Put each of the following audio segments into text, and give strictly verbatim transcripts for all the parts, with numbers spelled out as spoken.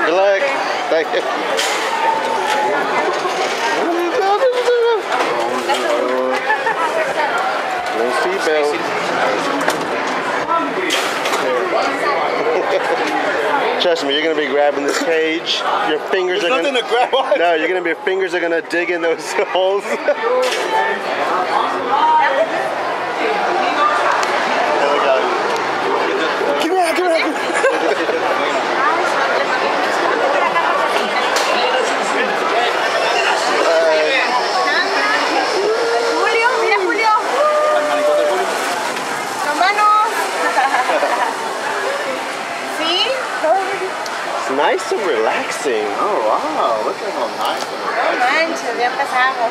Good luck. Thank you. No seatbelt. Trust me, you're gonna be grabbing this cage. Your fingers There's are nothing gonna. to grab on. No, you're gonna be. Your fingers are gonna dig in those holes. Here we go. Give me that, give me that. Julio, mira Julio. Las manos. ¿Sí? It's nice and relaxing. Oh wow, look at how nice and No relaxing. manches, ya empezamos.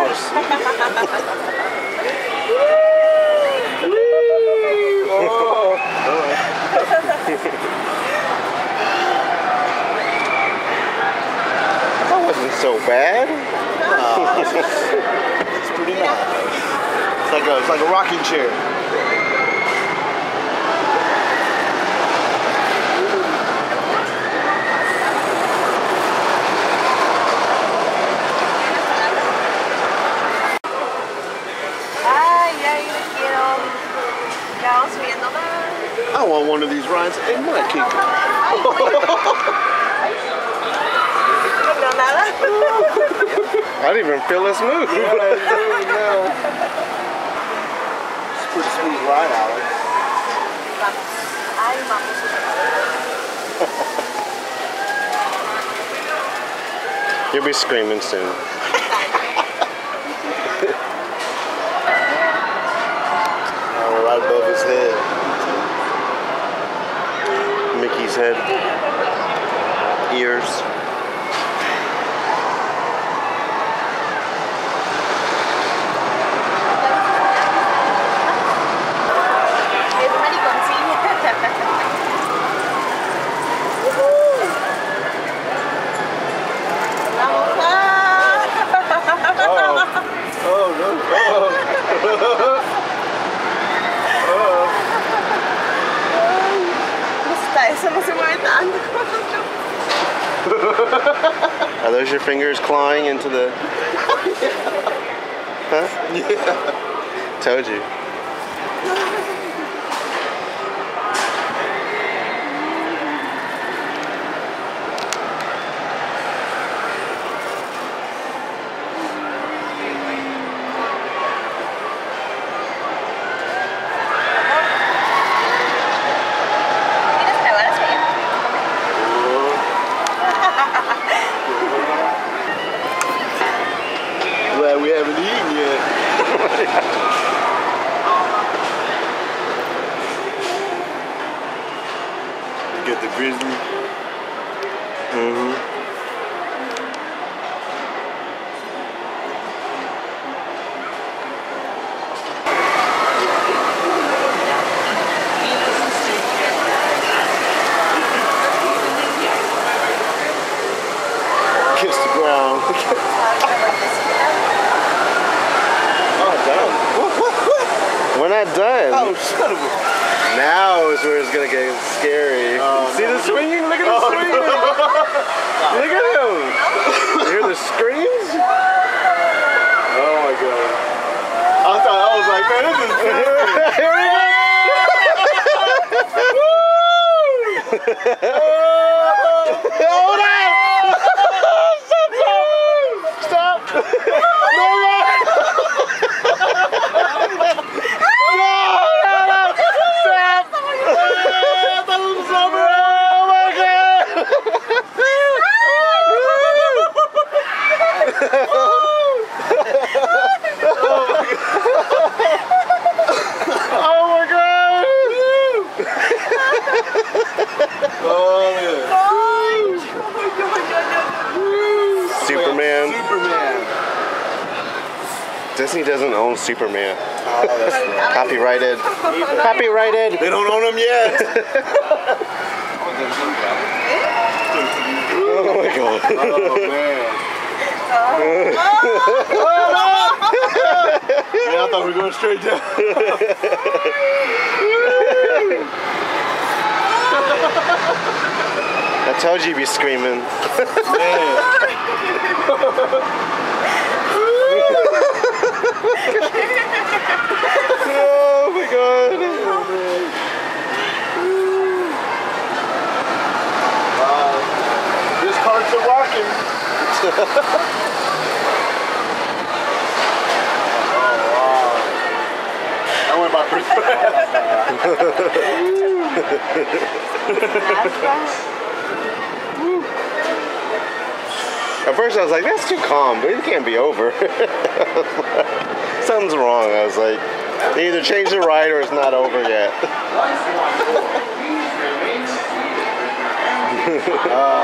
That wasn't so bad. Oh, it's, it's pretty nice. It's like a, it's like a rocking chair. Ay, ay, le quiero. Ya vamos subiendo más. I want one of these rides in my kingdom. No veo nada. I didn't even feel this move. It's a pretty smooth ride, Alex. Vamos. Ay, vamos. You'll be screaming soon. Now we're right above his head. Mickey's head. Ears. Es mariconcillo. Vamos. Oh, oh no. Oh. Hasta eso no se mueve tanto. Are those your fingers clawing into the... Huh? Yeah. Told you. ¿Quieres grabar así? Glad we haven't eaten yet. You get the grizzly. Mm-hmm. Kiss the ground. Oh, done. What, what, what? We're not done. Oh, son of a... Now is where it's gonna get scary. Oh, See no. the swinging? Look at the Oh, swinging! Look at him! You hear the screams? Oh my god. I thought, I was like, man, this is Here we go! Hold on! Stop! Stop! No more! Superman. Superman. Disney doesn't own Superman. Oh, that's right. Copyrighted. Copyrighted. They don't own him yet. Oh my god. Oh man. Man, I thought we were going straight down. That's told you you'd be screaming. Man. Oh my god. Wow. This cart's a rocking. Oh wow. That went by pretty fast. At first I was like, that's too calm, but it can't be over. Something's wrong. I was like, they either change the ride or it's not over yet. uh,